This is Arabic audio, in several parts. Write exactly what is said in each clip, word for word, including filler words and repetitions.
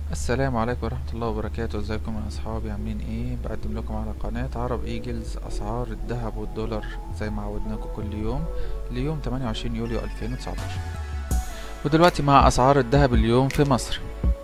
السلام عليكم ورحمة الله وبركاته. ازيكم يا اصحابي؟ عاملين ايه؟ بقدم لكم على قناة عرب ايجلز اسعار الذهب والدولار زي ما عودناكم كل يوم ليوم تمانية وعشرين يوليو ألفين وتسعتاشر. ودلوقتي مع اسعار الذهب اليوم في مصر.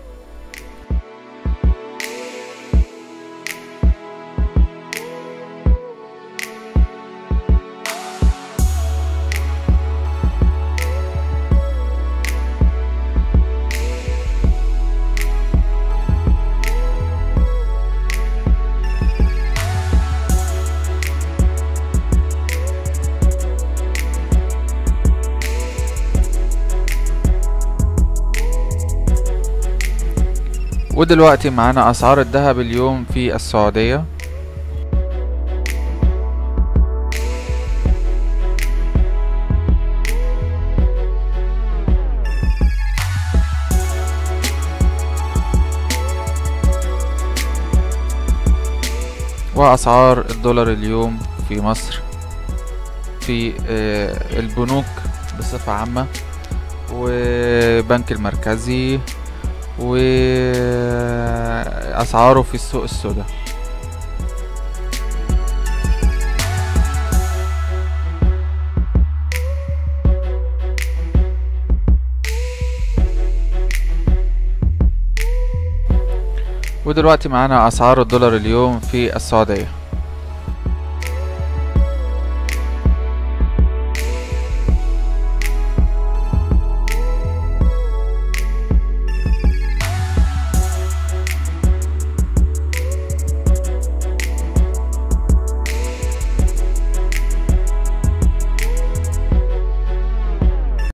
ودلوقتي معانا اسعار الذهب اليوم في السعودية. واسعار الدولار اليوم في مصر في البنوك بصفة عامة وبنك المركزي واسعاره في السوق السوداء. ودلوقتي معانا اسعار الدولار اليوم في السعودية.